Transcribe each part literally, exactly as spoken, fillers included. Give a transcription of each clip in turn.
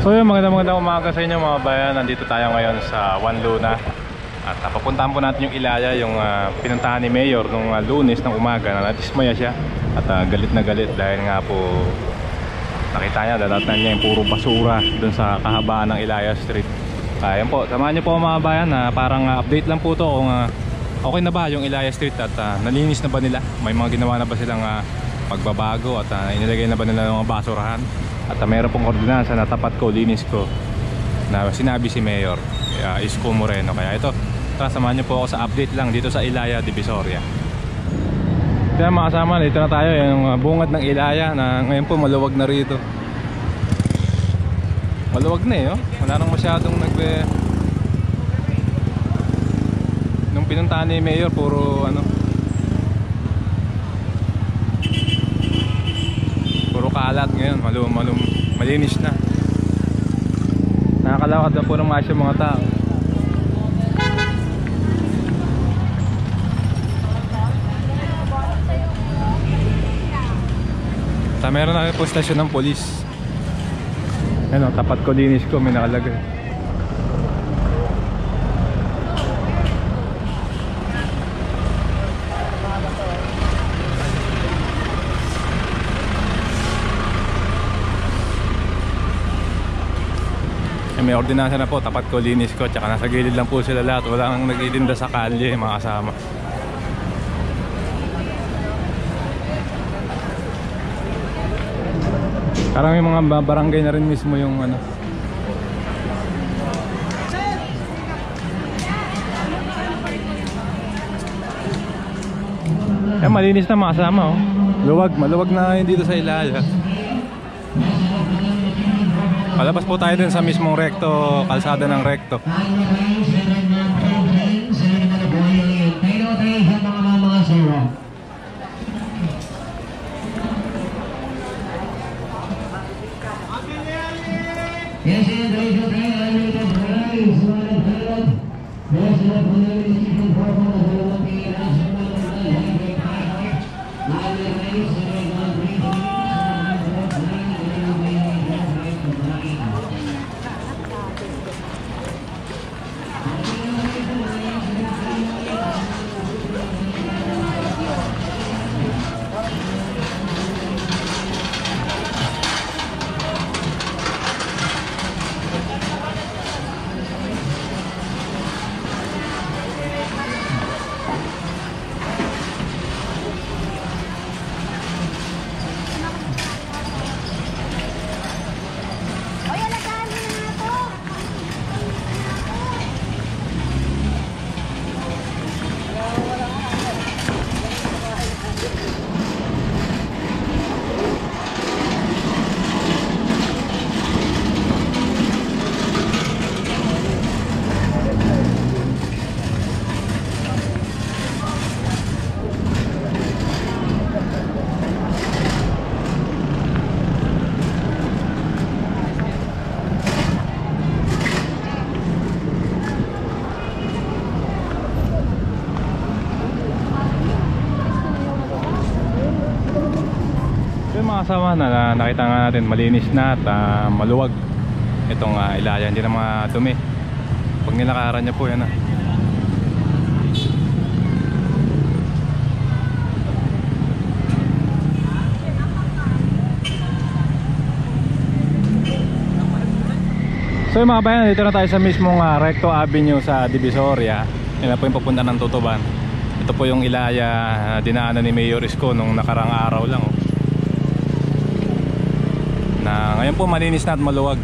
So yun, magandang magandang umaga sa inyo mga bayan. Nandito tayo ngayon sa Juan Luna. At uh, papuntahan po natin yung Ilaya, yung uh, pinuntahan ni Mayor nung uh, Lunes ng umaga na nadismaya siya. At uh, galit na galit dahil nga po nakita niya, dadatnan niya yung puro basura dun sa kahabaan ng Ilaya Street. Kaya uh, po, samahan niyo po mga bayan na uh, parang uh, update lang po to kung uh, okay na ba yung Ilaya Street at uh, nalinis na ba nila. May mga ginawa na ba silang uh, pagbabago at uh, inilagay na ba nila ng mga basurahan. At uh, mayroon pong ordinansa na tapat ko, linis ko na sinabi si Mayor uh, Isko Moreno. Kaya ito, tara samahan niyo po ako sa update lang dito sa Ilaya, Divisoria. Kaya mga kasama, dito na tayo yung bungad ng Ilaya na ngayon po maluwag na rito. Maluwag na eh, oh. Wala nang masyadong nagbe... Nung pinuntahan ni Mayor, puro ano, puro kalat. Ngayon malum, malum, malinis na. Nakakalakad na po ng maayos yung mga tao. Sa meron na po stasyon ng polis. Ano, tapat ko, linis ko, may nakalagay. May ordinansa na po, tapat ko, linis ko, tsaka nasa gilid lang po sila lahat. Wala nang nag-itinda sa kalye, mga kasama. Parang may mga barangay na rin mismo yung ano. Eh, malinis na mga kasama, oh. Luwag, maluwag na yun dito sa Ilaya. Palabas po tayo din sa mismong rekto, kalsada ng rekto. Kasama na nakita nga natin malinis na at uh, maluwag itong uh, Ilaya, hindi na mga dumi. Pag nilakaran niya po yan ah. So yung mga bayan, dito na tayo sa mismong uh, Recto Avenue sa Divisoria. Yan na po yung papunta ng Tutuban. Ito po yung Ilaya uh, dinaanan ni Mayor Isko nung nakarang araw lang, oh. Na ngayon po malinis na at maluwag.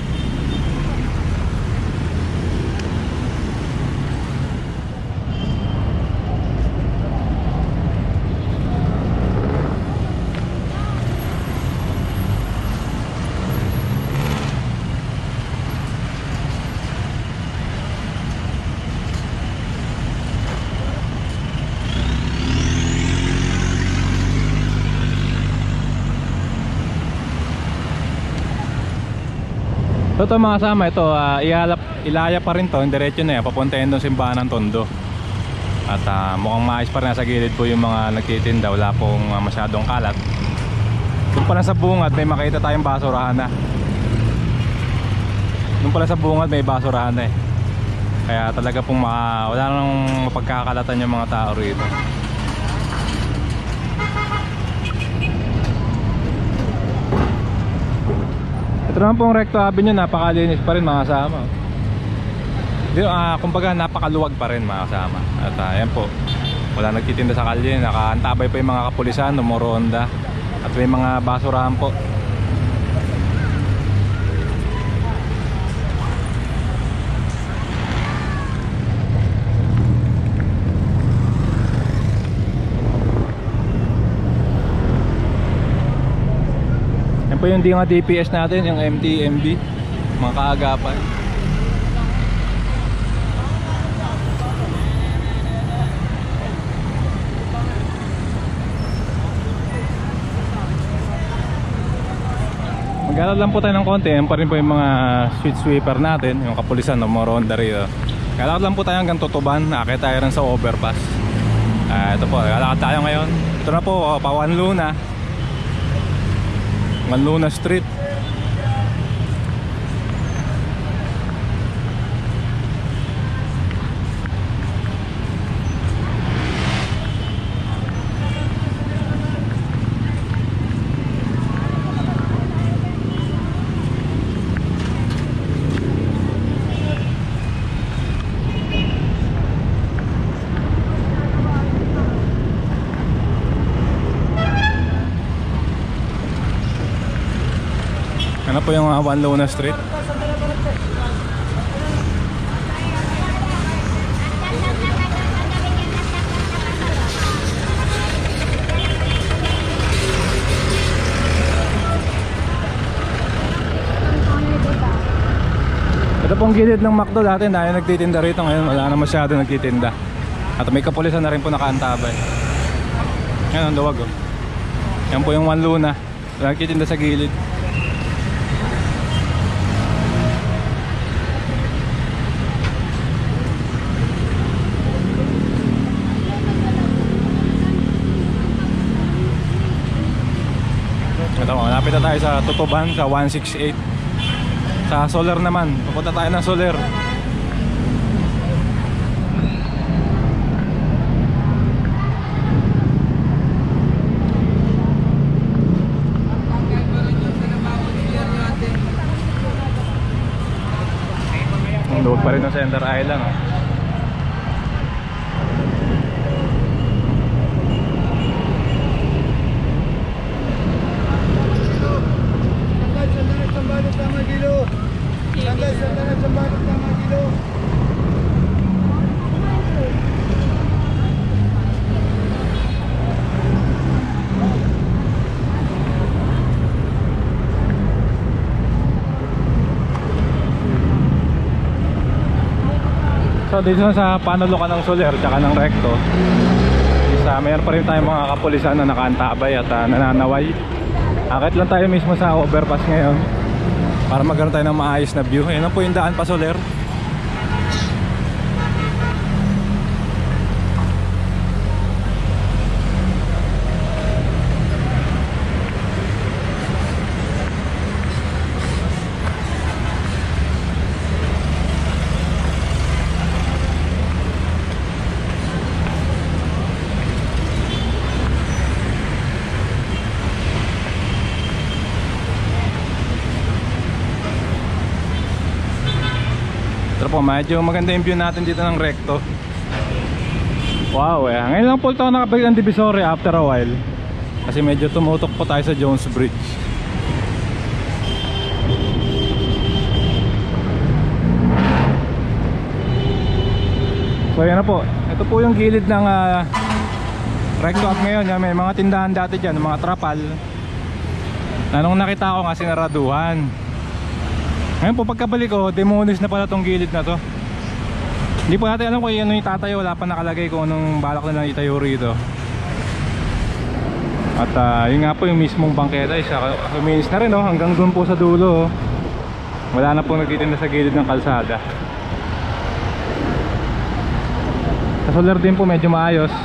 So ito mga kasama, ito uh, ialap, Ilaya pa rin to, diretso na yan, papuntahin doon simbahan ng Tondo. At uh, mukhang maayos pa rin sa gilid po yung mga nagtitinda, wala pong uh, masyadong kalat. Doon pa lang sa bungad may makita tayong basurahan na. Doon pala sa bungad may basurahan na eh. Kaya talaga pong maka, wala nang mapagkakalatan yung mga tao rito. Ito naman pong Recto Avenue, napakalinis pa rin mga kasama. Dito, ah, kumbaga napakaluwag pa rin mga kasama. At uh, ayan po, wala nagtitinda sa kalye, nakaantabay pa yung mga kapulisan, numuronda. At may mga basurahan po. Yan po yung di nga D P S natin, yung M T M B, mga kaagapan. Mag-alala lang po tayo ng konti. Yan pa rin po yung mga street sweeper natin, yung kapulisan, no, moronda rito. Galakad lang po tayo hanggang Tutuban. Nakakita tayo rin sa overpass. uh, Ito po, galakad tayo ngayon. Ito na po, oh, pa Juan Luna Juan Luna Street. Ano po yung uh, Juan Luna Street? Ito pong gilid ng McDo dati, dahil nagtitinda rito. Ngayon wala na masyado nagtitinda. At may kapulisan na rin po nakaantabay. Yan ang luwag oh. Yan po yung Juan Luna, nagtitinda sa gilid. Ito, malapit na tayo sa Tutuban, sa one sixty-eight. Sa Soler naman, pupunta tayo ng Soler. Ang luwag pa rin ng Center Island oh. So dito sa panulukan ng Soler tsaka ng Recto, isa mayroon pa rin tayong mga kapulisan na nakaantabay at uh, nananaway. Akit lang tayo mismo sa overpass ngayon para magkaroon tayo ng maayos na view. Ayan po yung daan pa Soler. Po, medyo maganda yung view natin dito ng Recto. Wow eh, ngayon lang po ito nakabalik ng Divisoria after a while. Kasi medyo tumutok po tayo sa Jones Bridge. So yan na po, ito po yung gilid ng uh, Recto at ngayon yan, may mga tindahan dati dyan, mga trapal na nung nakita ko nga sinaraduhan. Ngayon po pagkabalik ko, demonis na pala tong gilid na to. Hindi po natin alam kung ano yung tatayo, wala pa nakalagay kung anong balak na lang itayo rito. At uh, yun nga po yung mismong bangketa is luminis na rin oh, hanggang doon po sa dulo oh. Wala na po nagtitinda sa gilid ng kalsada. Sa Soler din po medyo maayos.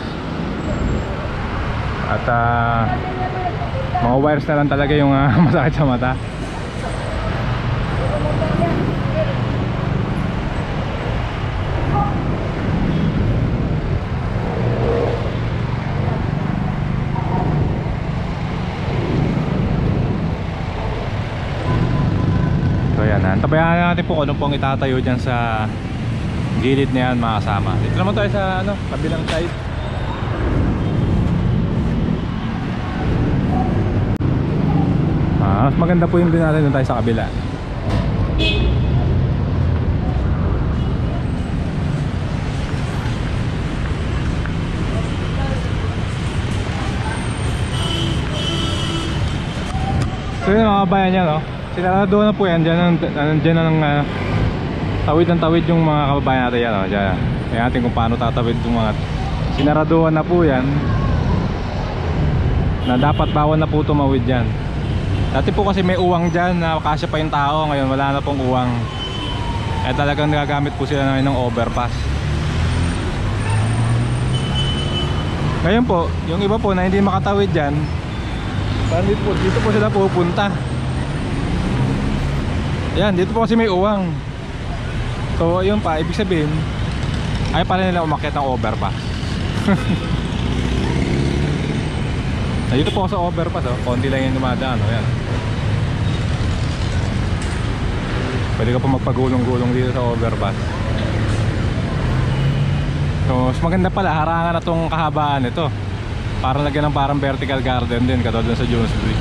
At uh, mga wires na lang talaga yung uh, masakit sa mata. Yan, tabayan natin po kung ano pong itatayo dyan sa gilid na yan mga kasama. Dito naman tayo sa ano, kabilang side. Ah, mas maganda po yung din natin doon tayo sa kabila. So yun mga kabayan yan, no? Sinarado na po yan. Diyan, dyan na ng uh, tawid ng tawid yung mga kababayan natin yan, no? Diyan. Kaya natin kung paano tatawid yung mga sinaraduhan na po yan, na dapat bawal na po tumawid dyan. Dati po kasi may uwang dyan na kasya pa yung tao. Ngayon wala na pong uwang. Eh talagang nagagamit po sila ngayon ng overpass. Ngayon po, yung iba po na hindi makatawid dyan, dito po, dito po sila pupunta. Yan, dito po kasi may uwang. So ayun pa, ibig sabihin ay pala nila umakyat ng overpass. Dito po sa overpass, oh, konti lang yung dumadaan, oh, yan. Pwede ka po magpagulong-gulong dito sa overpass. So mas maganda pala, harangan na tong kahabaan nito. Parang lagyan ng parang vertical garden din, katulad sa Jones Bridge.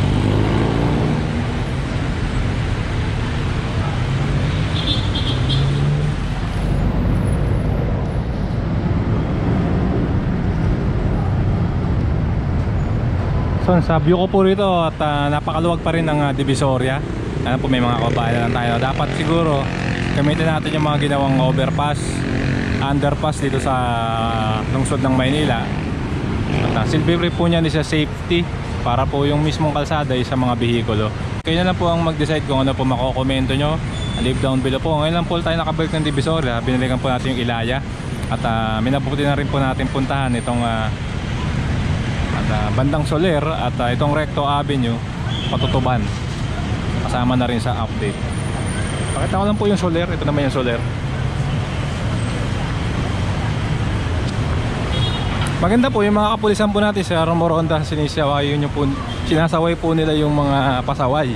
So sa view ko po rito at uh, napakaluwag pa rin ng uh, Divisoria. Ano po, may mga kabayan lang tayo. Dapat siguro gamitin natin yung mga ginawang overpass, underpass dito sa uh, lungsod ng Maynila. At uh, silbi po niyan is sa safety para po yung mismong kalsada ay sa mga bihikulo. Kayo na lang po ang mag-decide kung ano po makokomento nyo. Leave down below po. Ngayon lang po tayo nakabalik ng Divisoria. Binalikan po natin yung Ilaya. At uh, minabuti na rin po natin puntahan itong uh, at, uh, bandang Soler at uh, itong Recto Avenue Patutuban. Kasama na rin sa update. Pakita ko lang po yung Soler. Ito naman yung Soler. Maganda po yung mga kapulisan po natin sa Romoronda, sinisaway yun yung po, sinasaway po nila yung mga pasaway.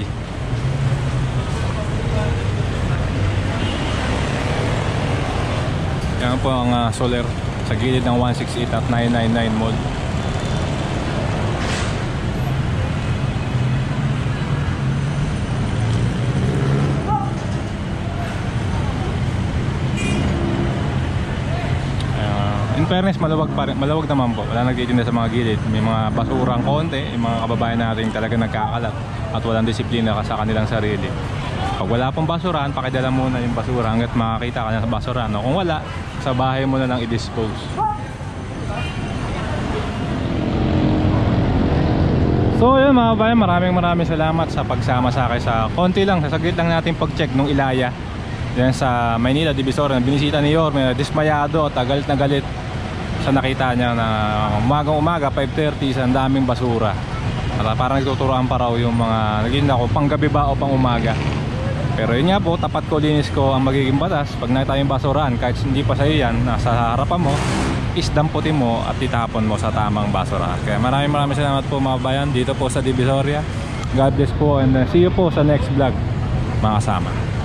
Yan po ang uh, Soler sa gilid ng one sixty-eight at nine ninety-nine Mall. In fairness, maluwag pa rin, maluwag naman po. Wala nagtitinda sa mga gilid. May mga basurang konti, yung mga kababayan natin talaga nagkakalat at walang disiplina sa kanilang sarili. Pag wala pong basurahan, pakidala muna yung basura hanggat makakita ka na sa basurahan. No? Kung wala, sa bahay mo na lang i-dispose. So yun mga kababayan, maraming maraming salamat sa pagsama sa akin sa konti lang, sa saglit lang natin pag-check nung Ilaya yan sa Maynila, Divisoria. Binisita ni Yorme, dismayado at galit na galit sa nakita niya na umagang umaga five thirty sa daming basura. At parang nagtuturoan pa raw yung mga naging ako pang gabi ba o pang umaga. Pero yun nga po, tapat ko, linis ko ang magiging batas. Pag nakita yung basurahan, kahit hindi pa sa'yo yan, nasa harapan mo, isdamputin mo at itapon mo sa tamang basurahan. Kaya maraming maraming salamat po mga bayan dito po sa Divisoria. God bless po and uh, see you po sa next vlog mga kasama.